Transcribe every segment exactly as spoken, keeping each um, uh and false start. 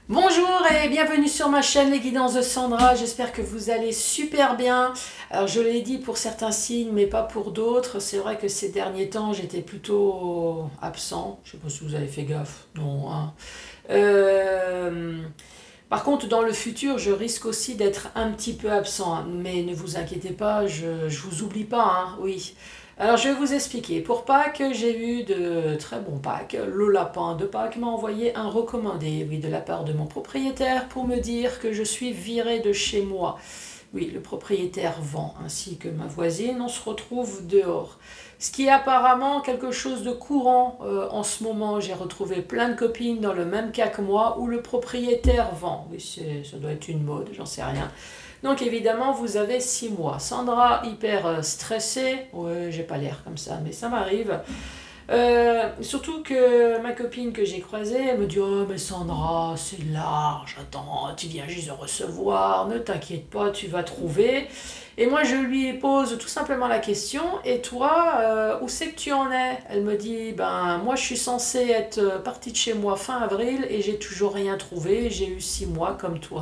Bonjour et bienvenue sur ma chaîne Les Guidances de Sandra, j'espère que vous allez super bien. Alors je l'ai dit pour certains signes mais pas pour d'autres, c'est vrai que ces derniers temps j'étais plutôt absent, je sais pas si vous avez fait gaffe, non hein. Euh, Par contre dans le futur je risque aussi d'être un petit peu absent, hein. Mais ne vous inquiétez pas, je, je vous oublie pas, hein, oui. Alors je vais vous expliquer. Pour Pâques, j'ai eu de très bons Pâques. Le lapin de Pâques m'a envoyé un recommandé, oui, de la part de mon propriétaire pour me dire que je suis virée de chez moi. Oui, le propriétaire vend, ainsi que ma voisine, on se retrouve dehors. Ce qui est apparemment quelque chose de courant euh, en ce moment. J'ai retrouvé plein de copines dans le même cas que moi où le propriétaire vend. Oui, ça doit être une mode, j'en sais rien. Donc évidemment, vous avez six mois. Sandra, hyper stressée. Ouais, j'ai pas l'air comme ça, mais ça m'arrive. Euh, surtout que ma copine que j'ai croisée, elle me dit « Oh mais Sandra, c'est large, attends, tu viens juste de recevoir, ne t'inquiète pas, tu vas trouver. » Et moi je lui pose tout simplement la question « Et toi, euh, où c'est que tu en es ?» Elle me dit « Ben moi je suis censée être partie de chez moi fin avril et j'ai toujours rien trouvé, j'ai eu six mois comme toi. »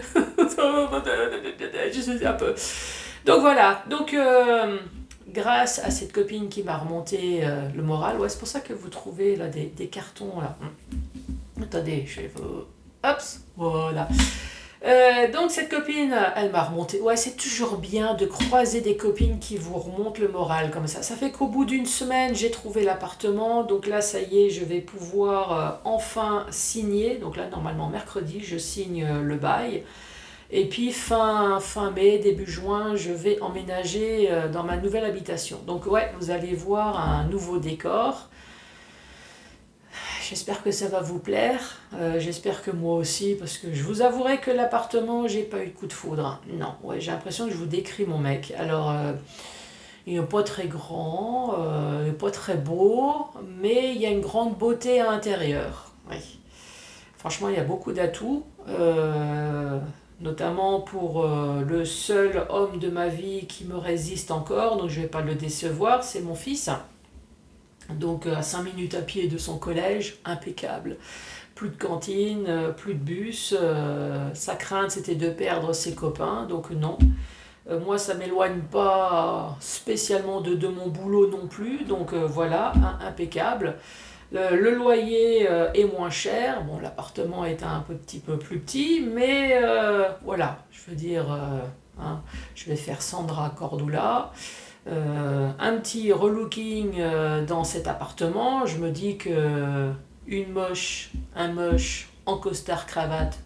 Je sais un peu. Donc voilà, donc... Euh, grâce à cette copine qui m'a remonté euh, le moral, ouais, c'est pour ça que vous trouvez là des, des cartons là. Attendez, je vais vous... Hop, voilà. Euh, donc cette copine, elle m'a remonté. Ouais, c'est toujours bien de croiser des copines qui vous remontent le moral comme ça. Ça fait qu'au bout d'une semaine, j'ai trouvé l'appartement. Donc là, ça y est, je vais pouvoir euh, enfin signer. Donc là, normalement, mercredi, je signe euh, le bail. Et puis fin, fin mai, début juin, je vais emménager dans ma nouvelle habitation. Donc ouais, vous allez voir un nouveau décor. J'espère que ça va vous plaire. Euh, J'espère que moi aussi, parce que je vous avouerai que l'appartement, j'ai pas eu de coup de foudre. Non, ouais, j'ai l'impression que je vous décris mon mec. Alors, euh, il n'est pas très grand, euh, il n'est pas très beau, mais il y a une grande beauté à l'intérieur. Oui. Franchement, il y a beaucoup d'atouts. Euh, notamment pour euh, le seul homme de ma vie qui me résiste encore, donc je ne vais pas le décevoir, c'est mon fils. Donc à cinq minutes à pied de son collège, impeccable. Plus de cantine, plus de bus, euh, sa crainte c'était de perdre ses copains, donc non. Euh, moi ça ne m'éloigne pas spécialement de, de mon boulot non plus, donc euh, voilà, un, impeccable. Le, le loyer euh, est moins cher, bon l'appartement est un petit peu plus petit, mais euh, voilà, je veux dire, euh, hein, je vais faire Sandra Cordula, euh, un petit relooking euh, dans cet appartement, je me dis que une moche, un moche en costard cravate,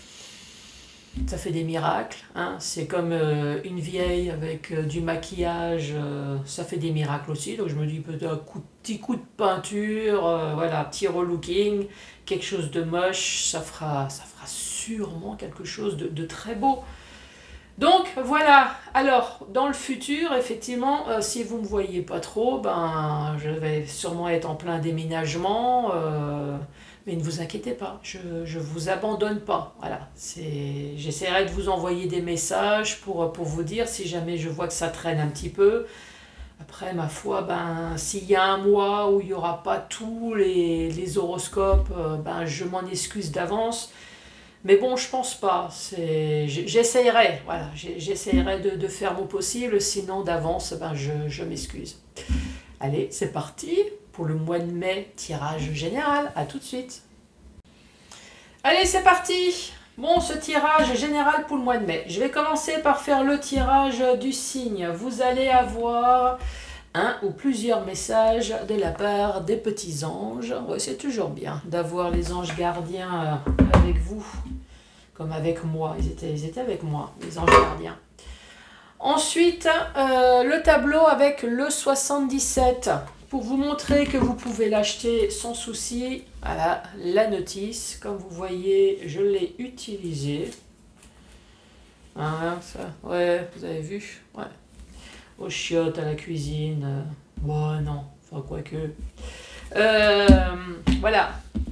ça fait des miracles, hein. C'est comme euh, une vieille avec euh, du maquillage, euh, ça fait des miracles aussi. Donc je me dis peut-être un coup, petit coup de peinture, euh, voilà, petit relooking, quelque chose de moche, ça fera, ça fera sûrement quelque chose de, de très beau. Donc voilà, alors dans le futur, effectivement, euh, si vous ne me voyez pas trop, ben, je vais sûrement être en plein déménagement. Euh, Mais ne vous inquiétez pas, je ne vous abandonne pas. Voilà, j'essaierai de vous envoyer des messages pour, pour vous dire si jamais je vois que ça traîne un petit peu. Après, ma foi, ben, s'il y a un mois où il n'y aura pas tous les, les horoscopes, ben, je m'en excuse d'avance. Mais bon, je pense pas. J'essaierai, voilà, j'essaierai de, de faire mon possible, sinon d'avance, ben, je, je m'excuse. Allez, c'est parti pour le mois de mai, tirage général. À tout de suite. Allez, c'est parti. Bon, ce tirage général pour le mois de mai. Je vais commencer par faire le tirage du signe. Vous allez avoir un ou plusieurs messages de la part des petits anges. Ouais, c'est toujours bien d'avoir les anges gardiens avec vous, comme avec moi. Ils étaient, ils étaient avec moi, les anges gardiens. Ensuite, euh, le tableau avec le soixante-dix-sept. Pour vous montrer que vous pouvez l'acheter sans souci, voilà, la notice. Comme vous voyez, je l'ai utilisée. Hein, ça, ouais, vous avez vu, ouais. Aux chiottes, à la cuisine. Euh, bon, non, enfin, quoique. Euh, voilà.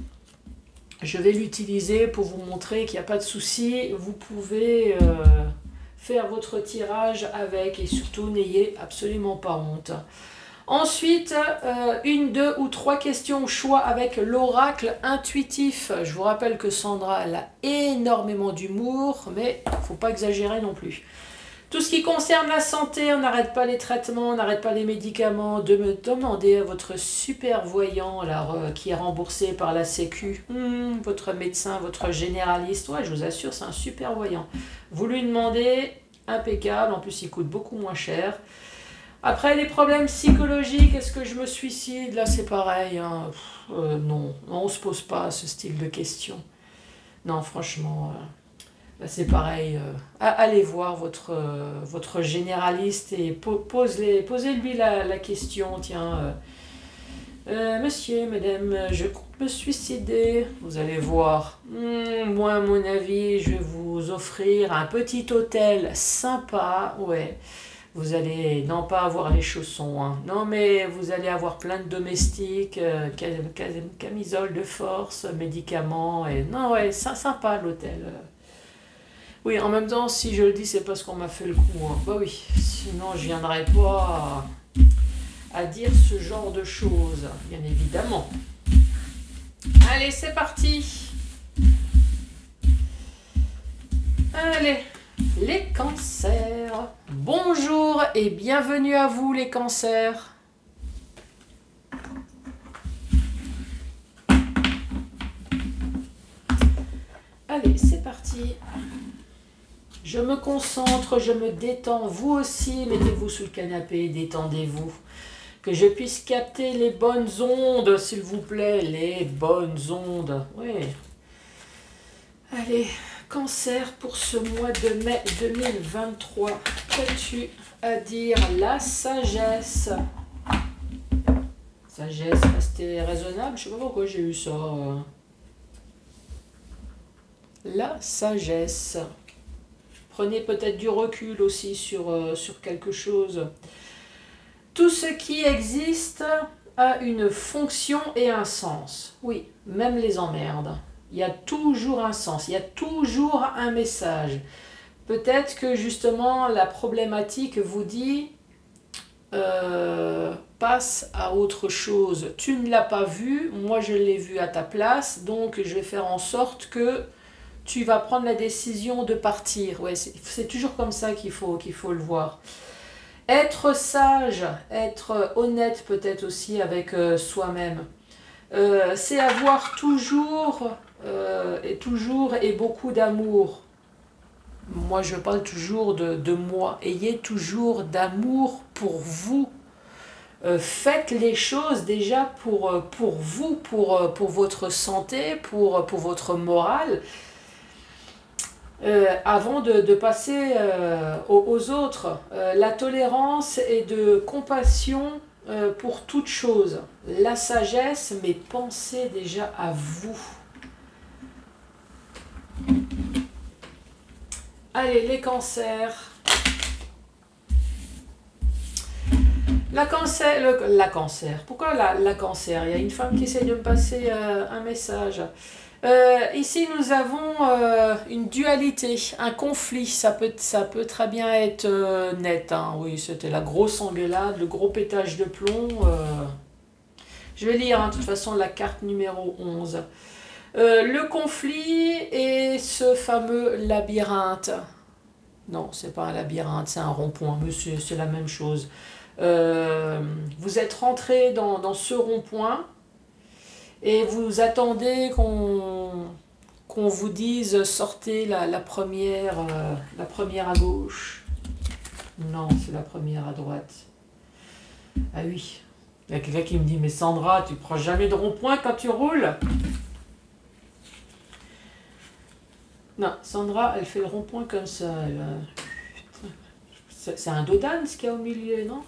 Je vais l'utiliser pour vous montrer qu'il n'y a pas de souci. Vous pouvez euh, faire votre tirage avec et surtout, n'ayez absolument pas honte. Ensuite, euh, une, deux ou trois questions au choix avec l'oracle intuitif. Je vous rappelle que Sandra, elle a énormément d'humour, mais il ne faut pas exagérer non plus. Tout ce qui concerne la santé, on n'arrête pas les traitements, on n'arrête pas les médicaments. De me demander à votre super voyant là, euh, qui est remboursé par la Sécu, hmm, votre médecin, votre généraliste, ouais, je vous assure, c'est un super voyant. Vous lui demandez, impeccable, en plus il coûte beaucoup moins cher. Après, les problèmes psychologiques, est-ce que je me suicide? Là, c'est pareil. Hein. Pff, euh, non, on ne se pose pas ce style de questions. Non, franchement, euh, là, c'est pareil. Euh, allez voir votre, euh, votre généraliste et po pose les, posez-lui la, la question. Tiens, euh, euh, monsieur, madame, je compte me suicider. Vous allez voir. Hum, moi, à mon avis, je vais vous offrir un petit hôtel sympa. Ouais. Vous allez non pas avoir les chaussons, hein. Non mais vous allez avoir plein de domestiques, euh, camisole de force, médicaments, et non ouais, c'est sympa l'hôtel. Oui, en même temps, si je le dis, c'est parce qu'on m'a fait le coup, hein. Bah oui, sinon je viendrais pas à, à dire ce genre de choses, bien évidemment. Allez, c'est parti. Allez. Les cancers. Bonjour et bienvenue à vous les cancers. Allez, c'est parti. Je me concentre, je me détends. Vous aussi, mettez-vous sous le canapé, détendez-vous. Que je puisse capter les bonnes ondes, s'il vous plaît. Les bonnes ondes. Oui. Allez. Cancer pour ce mois de mai deux mille vingt-trois. Qu'as-tu à dire? La sagesse. Sagesse, restez raisonnable. Je sais pas pourquoi j'ai eu ça. La sagesse. Prenez peut-être du recul aussi sur, euh, sur quelque chose. Tout ce qui existe a une fonction et un sens. Oui, même les emmerdes. Il y a toujours un sens, il y a toujours un message. Peut-être que justement la problématique vous dit euh, passe à autre chose. Tu ne l'as pas vu, moi je l'ai vu à ta place, donc je vais faire en sorte que tu vas prendre la décision de partir. Ouais, c'est toujours comme ça qu'il faut, qu'il faut le voir. Être sage, être honnête peut-être aussi avec euh, soi-même. Euh, c'est avoir toujours... Euh, et toujours et beaucoup d'amour. Moi, je parle toujours de, de moi. Ayez toujours d'amour pour vous. Euh, faites les choses déjà pour, pour vous, pour, pour votre santé, pour, pour votre morale, euh, avant de, de passer euh, aux, aux autres. Euh, la tolérance et de compassion euh, pour toute chose. La sagesse, mais pensez déjà à vous. Allez, les cancers. La cancer, le, la cancer. Pourquoi la, la cancer? Il y a une femme qui essaie de me passer euh, un message. Euh, ici, nous avons euh, une dualité, un conflit. Ça peut, ça peut très bien être euh, net. Hein. Oui, c'était la grosse engueulade, le gros pétage de plomb. Euh. Je vais lire, hein, de toute façon, la carte numéro onze. Euh, le conflit et ce fameux labyrinthe. Non, c'est pas un labyrinthe, c'est un rond-point, mais c'est la même chose. Euh, vous êtes rentré dans, dans ce rond-point et vous attendez qu'on qu'on vous dise sortez la, la, première, euh, la première à gauche. Non, c'est la première à droite. Ah oui, il y a quelqu'un qui me dit mais Sandra, tu prends jamais de rond-point quand tu roules? Non, Sandra, elle fait le rond-point comme ça. C'est un dodane ce qu'il y a au milieu, non?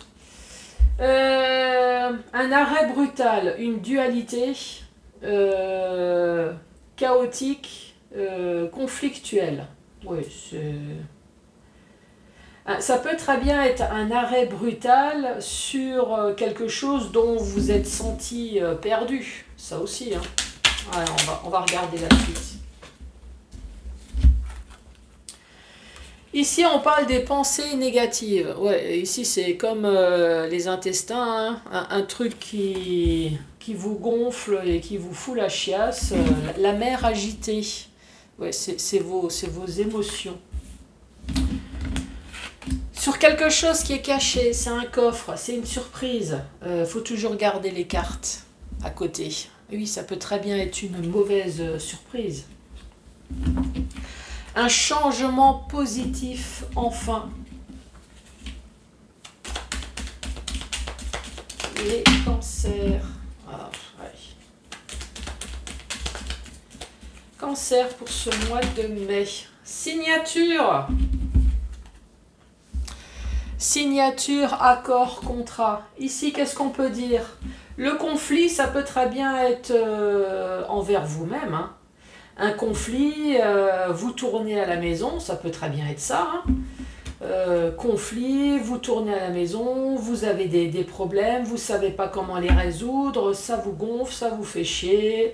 euh, Un arrêt brutal, une dualité euh, chaotique, euh, conflictuelle. Oui, c'est... Ça peut très bien être un arrêt brutal sur quelque chose dont vous êtes senti perdu. Ça aussi, hein. Ouais, on va, on va regarder la suite. Ici, on parle des pensées négatives. Ouais, ici, c'est comme euh, les intestins, hein, un, un truc qui, qui vous gonfle et qui vous fout la chiasse. Euh, la, la mer agitée. Ouais, c'est vos, c'est vos émotions. Sur quelque chose qui est caché, c'est un coffre, c'est une surprise. Il euh, faut toujours garder les cartes à côté. Oui, ça peut très bien être une mauvaise surprise. Un changement positif, enfin. Les cancers. Ah, ouais. Cancer pour ce mois de mai. Signature. Signature, accord, contrat. Ici, qu'est-ce qu'on peut dire? Le conflit, ça peut très bien être euh, envers vous-même. Hein. Un conflit, euh, vous tournez à la maison, ça peut très bien être ça. Hein. Euh, conflit, vous tournez à la maison, vous avez des, des problèmes, vous ne savez pas comment les résoudre, ça vous gonfle, ça vous fait chier.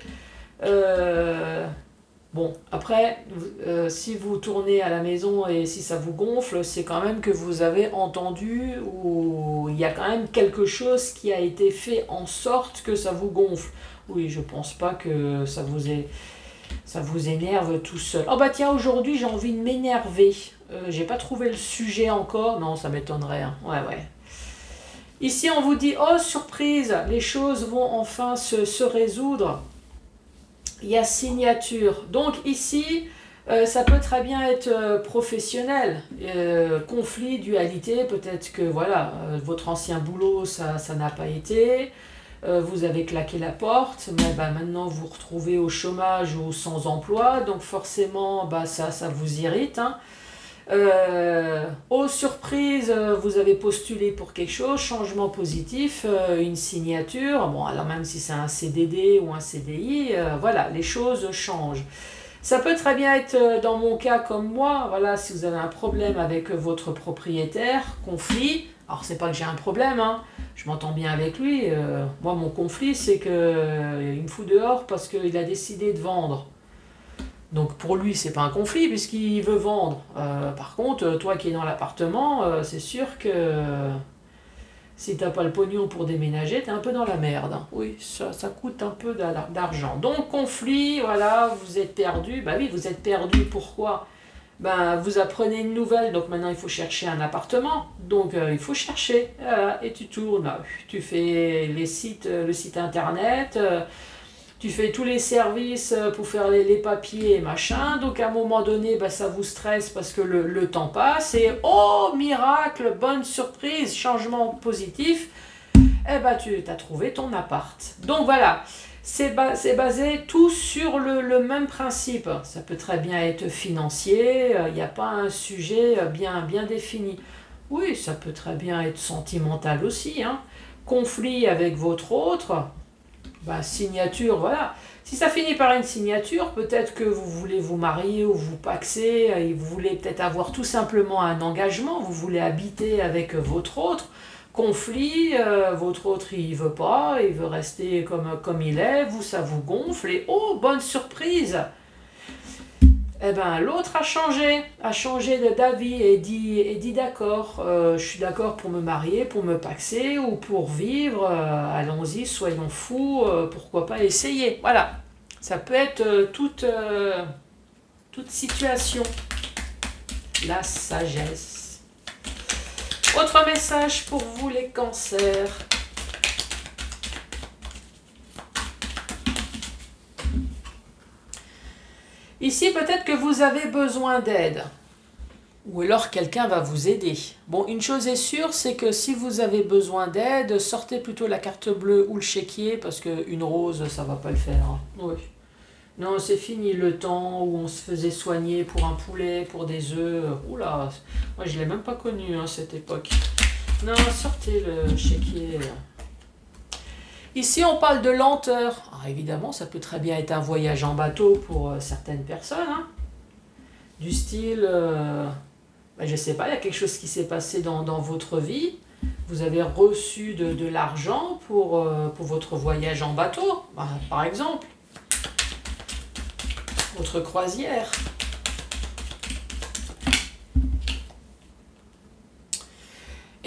Euh, bon, après, euh, si vous tournez à la maison et si ça vous gonfle, c'est quand même que vous avez entendu ou il y a quand même quelque chose qui a été fait en sorte que ça vous gonfle. Oui, je pense pas que ça vous ait... Ça vous énerve tout seul. Oh bah tiens, aujourd'hui j'ai envie de m'énerver. Euh, j'ai pas trouvé le sujet encore. Non, ça m'étonnerait. Hein. Ouais, ouais. Ici on vous dit, oh surprise, les choses vont enfin se, se résoudre. Il y a signature. Donc ici, euh, ça peut très bien être euh, professionnel. Euh, conflit, dualité, peut-être que voilà, euh, votre ancien boulot, ça ça n'a pas été. Euh, vous avez claqué la porte, mais bah, maintenant vous vous retrouvez au chômage ou sans emploi, donc forcément bah, ça, ça vous irrite. Hein. Euh, oh surprise, vous avez postulé pour quelque chose, changement positif, euh, une signature, bon alors même si c'est un C D D ou un C D I, euh, voilà, les choses changent. Ça peut très bien être dans mon cas comme moi, voilà, si vous avez un problème avec votre propriétaire, conflit, alors c'est pas que j'ai un problème, hein, je m'entends bien avec lui, euh, moi mon conflit c'est que euh, il me fout dehors parce qu'il a décidé de vendre. Donc pour lui c'est pas un conflit puisqu'il veut vendre. Euh, par contre, toi qui es dans l'appartement, euh, c'est sûr que euh, si t'as pas le pognon pour déménager, t'es un peu dans la merde. Hein. Oui, ça, ça coûte un peu d'argent. Donc conflit, voilà, vous êtes perdu. Bah oui, vous êtes perdu, pourquoi? Ben, vous apprenez une nouvelle, donc maintenant il faut chercher un appartement. Donc euh, il faut chercher, voilà, et tu tournes. Tu fais les sites, le site internet, euh, tu fais tous les services pour faire les, les papiers et machin. Donc à un moment donné, ben, ça vous stresse parce que le, le temps passe. Et oh, miracle, bonne surprise, changement positif. Eh ben tu as trouvé ton appart. Donc voilà. C'est ba basé tout sur le, le même principe. Ça peut très bien être financier, il n'y a pas un sujet bien, bien défini. Oui, ça peut très bien être sentimental aussi. Hein. Conflit avec votre autre, bah, signature, voilà. Si ça finit par une signature, peut-être que vous voulez vous marier ou vous paxer, et vous voulez peut-être avoir tout simplement un engagement, vous voulez habiter avec votre autre. Conflit, euh, votre autre il veut pas, il veut rester comme, comme il est, vous ça vous gonfle et oh bonne surprise, eh ben l'autre a changé, a changé d'avis et dit, et dit d'accord, euh, je suis d'accord pour me marier, pour me paxer ou pour vivre, euh, allons-y, soyons fous, euh, pourquoi pas essayer, voilà, ça peut être euh, toute, euh, toute situation, la sagesse. Autre message pour vous les cancers. Ici, peut-être que vous avez besoin d'aide. Ou alors quelqu'un va vous aider. Bon, une chose est sûre, c'est que si vous avez besoin d'aide, sortez plutôt la carte bleue ou le chéquier, parce qu'une rose, ça va pas le faire. Hein. Oui. Non, c'est fini le temps où on se faisait soigner pour un poulet, pour des œufs. Oula, moi je l'ai même pas connu hein, cette époque. Non, sortez le chéquier. Ici, on parle de lenteur. Alors, évidemment, ça peut très bien être un voyage en bateau pour euh, certaines personnes. Hein. Du style, euh, ben, je sais pas, il y a quelque chose qui s'est passé dans, dans votre vie. Vous avez reçu de, de l'argent pour, euh, pour votre voyage en bateau, ben, par exemple. Votre croisière.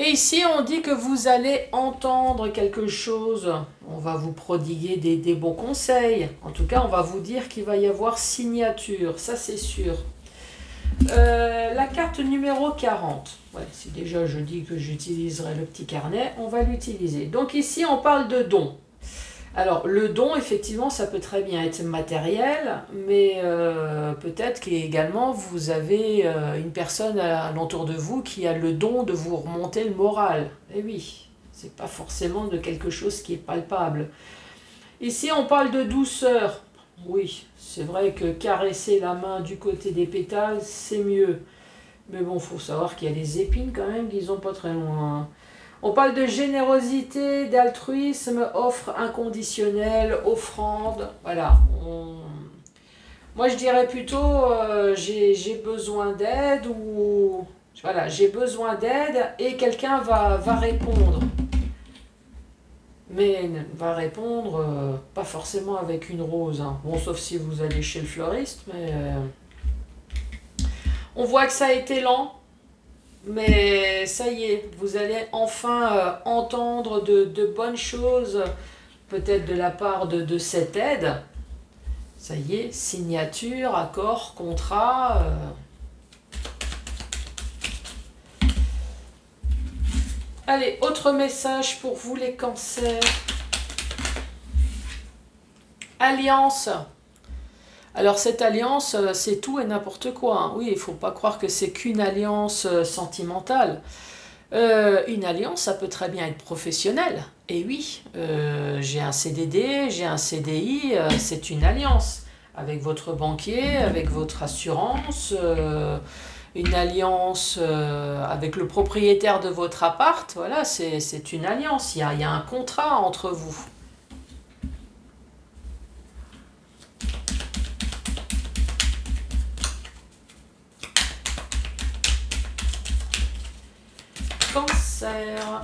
Et ici, on dit que vous allez entendre quelque chose. On va vous prodiguer des, des bons conseils. En tout cas, on va vous dire qu'il va y avoir signature. Ça, c'est sûr. Euh, la carte numéro quarante. Ouais, si déjà je dis que j'utiliserai le petit carnet, on va l'utiliser. Donc ici, on parle de don. Alors, le don, effectivement, ça peut très bien être matériel, mais euh, peut-être qu'également, vous avez euh, une personne à l'entour de vous qui a le don de vous remonter le moral. Eh oui, c'est pas forcément de quelque chose qui est palpable. Ici, on parle de douceur. Oui, c'est vrai que caresser la main du côté des pétales, c'est mieux. Mais bon, il faut savoir qu'il y a des épines quand même qui sont pas très loin. On parle de générosité, d'altruisme, offre inconditionnelle, offrande. Voilà. On... Moi, je dirais plutôt euh, j'ai besoin d'aide ou... Voilà, j'ai besoin d'aide et quelqu'un va, va répondre. Mais va répondre euh, pas forcément avec une rose. Hein. Bon, sauf si vous allez chez le fleuriste, mais... Euh... On voit que ça a été lent. Mais ça y est, vous allez enfin euh, entendre de, de bonnes choses, peut-être de la part de, de cette aide. Ça y est, signature, accord, contrat. Euh. Allez, autre message pour vous les cancers. Alliance. Alors cette alliance, c'est tout et n'importe quoi. Hein. Oui, il ne faut pas croire que c'est qu'une alliance sentimentale. Euh, une alliance, ça peut très bien être professionnel. Et oui, euh, j'ai un C D D, j'ai un C D I, euh, c'est une alliance. Avec votre banquier, avec votre assurance, euh, une alliance euh, avec le propriétaire de votre appart. Voilà, c'est une alliance. Il y a, il y a un contrat entre vous. Cancer.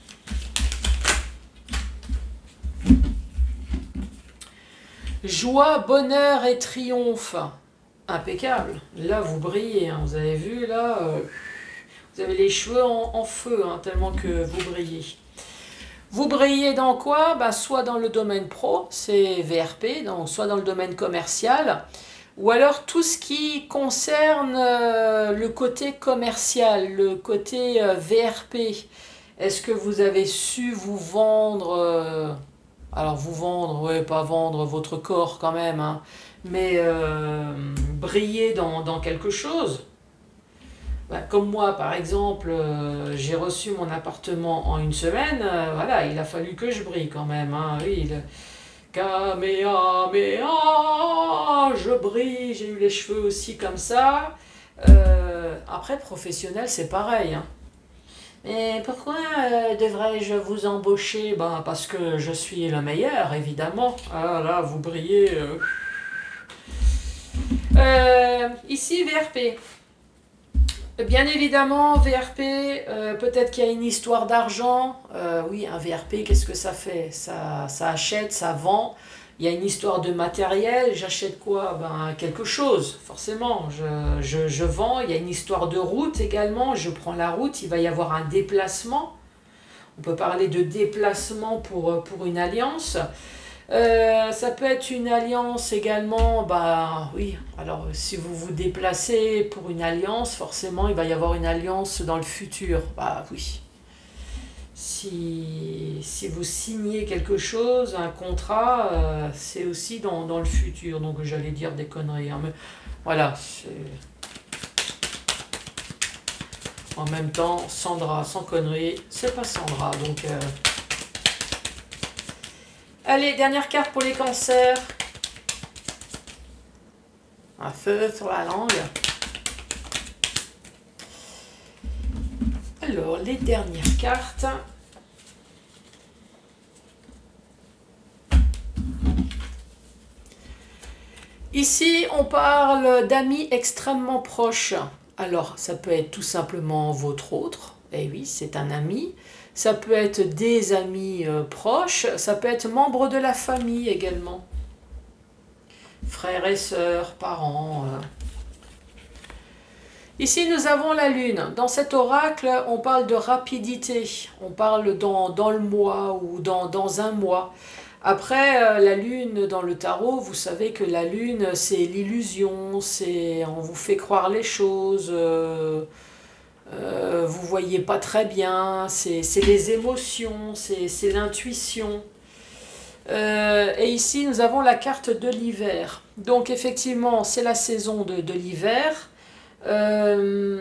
Joie, bonheur et triomphe. Impeccable. Là, vous brillez. Hein. Vous avez vu, là, euh, vous avez les cheveux en, en feu, hein, tellement que vous brillez. Vous brillez dans quoi? Bah, soit dans le domaine pro, c'est V R P, donc soit dans le domaine commercial, ou alors tout ce qui concerne euh, le côté commercial, le côté euh, V R P. Est-ce que vous avez su vous vendre, euh, alors vous vendre, ouais, pas vendre votre corps quand même, hein, mais euh, briller dans, dans quelque chose? Bah, comme moi, par exemple, euh, j'ai reçu mon appartement en une semaine, euh, voilà, il a fallu que je brille quand même, hein, oui, il... Kamehameha, je brille, j'ai eu les cheveux aussi comme ça. Euh, après, professionnel, c'est pareil. Hein. Mais pourquoi euh, devrais-je vous embaucher? Ben, parce que je suis le meilleur, évidemment. Ah là, vous brillez. Euh. Euh, ici, V R P. Bien évidemment, V R P, euh, peut-être qu'il y a une histoire d'argent. Euh, oui, un V R P, qu'est-ce que ça fait? ça, ça achète, ça vend. Il y a une histoire de matériel. J'achète quoi? Ben, quelque chose, forcément. Je, je, je vends. Il y a une histoire de route également. Je prends la route. Il va y avoir un déplacement. On peut parler de déplacement pour, pour une alliance. Euh, ça peut être une alliance également, bah oui, alors si vous vous déplacez pour une alliance, forcément il va y avoir une alliance dans le futur, bah oui. Si, si vous signez quelque chose, un contrat, euh, c'est aussi dans, dans le futur, donc j'allais dire des conneries, hein, mais voilà, c'est... En même temps, Sandra sans conneries, c'est pas Sandra, donc... Euh... Allez, dernière carte pour les cancers. Un feu sur la langue. Alors, les dernières cartes. Ici, on parle d'amis extrêmement proches. Alors, ça peut être tout simplement votre autre. Eh oui, c'est un ami. Ça peut être des amis euh, proches, ça peut être membres de la famille également. Frères et sœurs, parents. Euh. Ici, nous avons la Lune. Dans cet oracle, on parle de rapidité. On parle dans, dans le mois ou dans, dans un mois. Après, euh, la Lune dans le tarot, vous savez que la Lune, c'est l'illusion, c'est on vous fait croire les choses, euh, euh, vous voyez pas très bien, c'est c'est les émotions, c'est c'est l'intuition. Euh, et ici, nous avons la carte de l'hiver. Donc, effectivement, c'est la saison de, de l'hiver. Euh,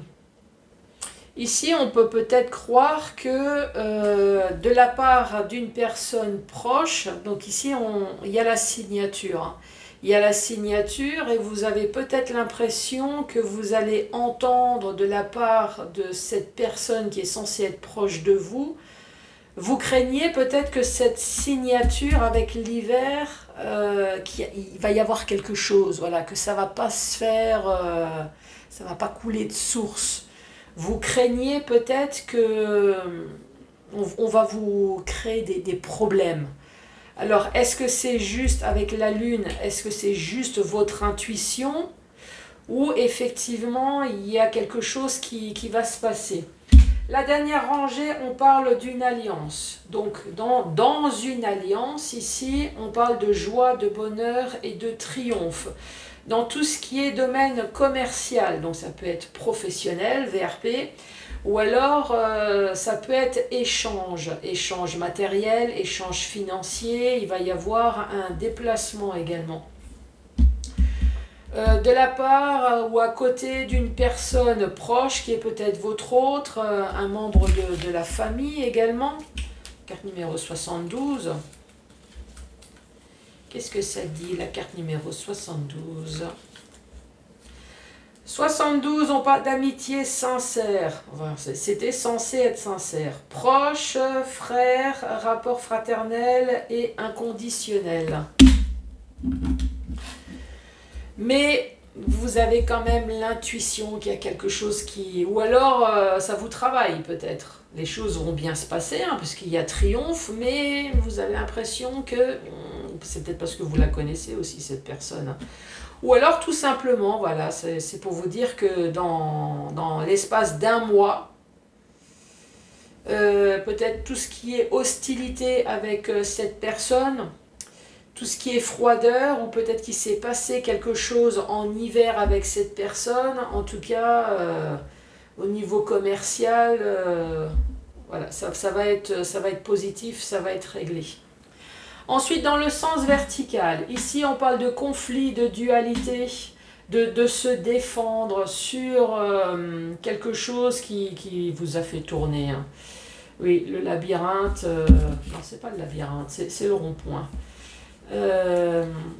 ici, on peut peut-être croire que euh, de la part d'une personne proche, donc ici, on, il y a la signature. Il y a la signature et vous avez peut-être l'impression que vous allez entendre de la part de cette personne qui est censée être proche de vous. Vous craignez peut-être que cette signature avec l'hiver, euh, qu'il va y avoir quelque chose, voilà, que ça ne va pas se faire, euh, ça ne va pas couler de source. Vous craignez peut-être que on, on va vous créer des, des problèmes. Alors, est-ce que c'est juste avec la Lune, est-ce que c'est juste votre intuition ou effectivement il y a quelque chose qui, qui va se passer? La dernière rangée, on parle d'une alliance. Donc, dans, dans une alliance, ici, on parle de joie, de bonheur et de triomphe. Dans tout ce qui est domaine commercial, donc ça peut être professionnel, V R P, ou alors euh, ça peut être échange, échange matériel, échange financier, il va y avoir un déplacement également. Euh, de la part euh, ou à côté d'une personne proche qui est peut-être votre autre, euh, un membre de, de la famille également. Carte numéro soixante-douze. Qu'est-ce que ça dit la carte numéro soixante-douze? soixante-douze, on parle d'amitié sincère. Enfin, c'était censé être sincère. Proche, frère, rapport fraternel et inconditionnel. Mais vous avez quand même l'intuition qu'il y a quelque chose qui... Ou alors, euh, ça vous travaille peut-être. Les choses vont bien se passer, hein, parce qu'il y a triomphe, mais vous avez l'impression que... C'est peut-être parce que vous la connaissez aussi, cette personne. Ou alors, tout simplement, voilà, c'est pour vous dire que dans, dans l'espace d'un mois, euh, peut-être tout ce qui est hostilité avec euh, cette personne... Tout ce qui est froideur, ou peut-être qu'il s'est passé quelque chose en hiver avec cette personne, en tout cas, euh, au niveau commercial, euh, voilà, ça, ça, va être, ça va être positif, ça va être réglé. Ensuite, dans le sens vertical, ici on parle de conflit, de dualité, de, de se défendre sur euh, quelque chose qui, qui vous a fait tourner. Hein. Oui, le labyrinthe, euh, non, c'est pas le labyrinthe, c'est le rond-point. Euh,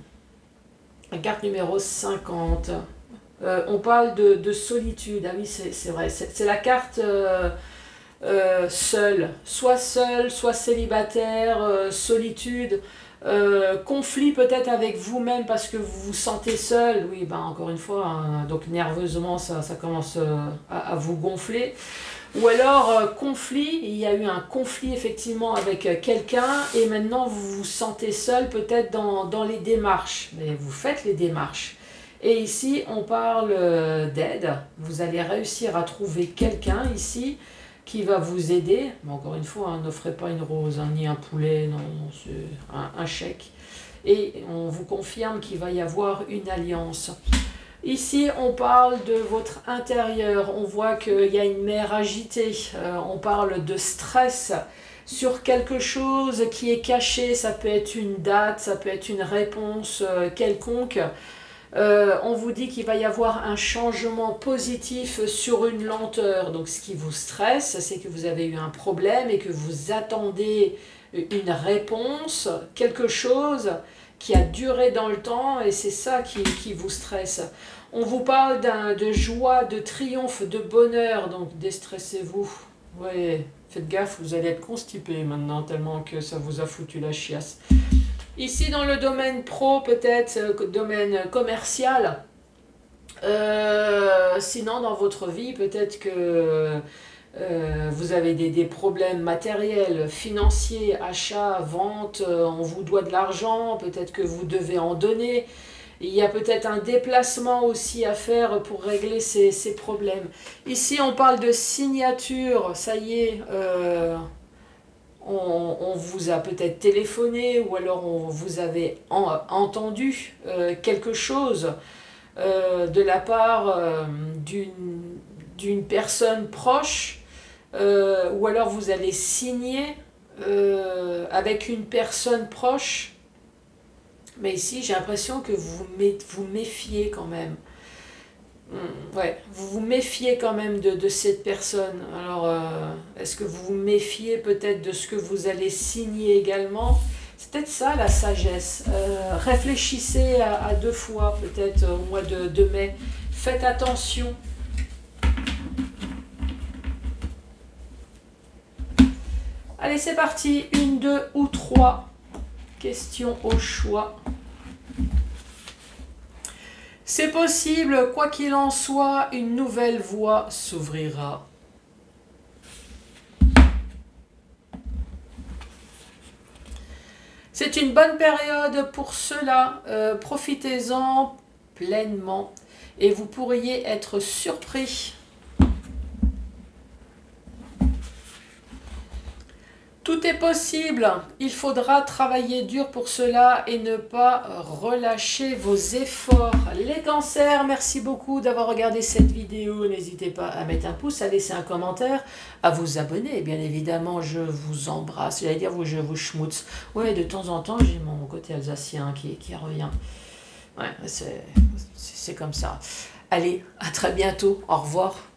carte numéro cinquante. Euh, on parle de, de solitude. Ah oui, c'est vrai. C'est la carte euh, euh, seule. Soit seule, soit célibataire, euh, solitude. Euh, conflit peut-être avec vous-même parce que vous vous sentez seul. Oui, ben encore une fois, hein, donc nerveusement, ça, ça commence euh, à, à vous gonfler. Ou alors, euh, conflit, il y a eu un conflit effectivement avec euh, quelqu'un et maintenant vous vous sentez seul peut-être dans, dans les démarches. Mais vous faites les démarches. Et ici, on parle euh, d'aide. Vous allez réussir à trouver quelqu'un ici qui va vous aider. Mais encore une fois, hein, n'offrez pas une rose, hein, ni un poulet, non, c'est un, un chèque. Et on vous confirme qu'il va y avoir une alliance. Ici, on parle de votre intérieur. On voit qu'il y a une mer agitée. Euh, on parle de stress sur quelque chose qui est caché. Ça peut être une date, ça peut être une réponse euh, quelconque. Euh, on vous dit qu'il va y avoir un changement positif sur une lenteur. Donc, ce qui vous stresse, c'est que vous avez eu un problème et que vous attendez une réponse, quelque chose qui a duré dans le temps et c'est ça qui, qui vous stresse. On vous parle de joie, de triomphe, de bonheur, donc déstressez-vous. Ouais, faites gaffe, vous allez être constipé maintenant tellement que ça vous a foutu la chiasse. Ici dans le domaine pro, peut-être euh, domaine commercial, euh, sinon dans votre vie, peut-être que euh, vous avez des, des problèmes matériels, financiers, achats, ventes, euh, on vous doit de l'argent, peut-être que vous devez en donner. Il y a peut-être un déplacement aussi à faire pour régler ces, ces problèmes. Ici, on parle de signature. Ça y est, euh, on, on vous a peut-être téléphoné ou alors on vous avait en, entendu euh, quelque chose euh, de la part euh, d'une d'une personne proche. Euh, ou alors vous allez signer euh, avec une personne proche. Mais ici, j'ai l'impression que vous vous méfiez quand même. Hum, ouais, vous vous méfiez quand même de, de cette personne. Alors, euh, est-ce que vous vous méfiez peut-être de ce que vous allez signer également? C'est peut-être ça la sagesse. Euh, réfléchissez à, à deux fois peut-être au mois de, de mai. Faites attention. Allez, c'est parti. Une, deux ou trois questions au choix. C'est possible, quoi qu'il en soit, une nouvelle voie s'ouvrira. C'est une bonne période pour cela. Euh, profitez-en pleinement et vous pourriez être surpris. Tout est possible, il faudra travailler dur pour cela et ne pas relâcher vos efforts. Les cancers, merci beaucoup d'avoir regardé cette vidéo. N'hésitez pas à mettre un pouce, à laisser un commentaire, à vous abonner. Bien évidemment, je vous embrasse. J'allais dire, je vous schmutz. Ouais, de temps en temps, j'ai mon côté alsacien qui, qui revient. Ouais, c'est comme ça. Allez, à très bientôt. Au revoir.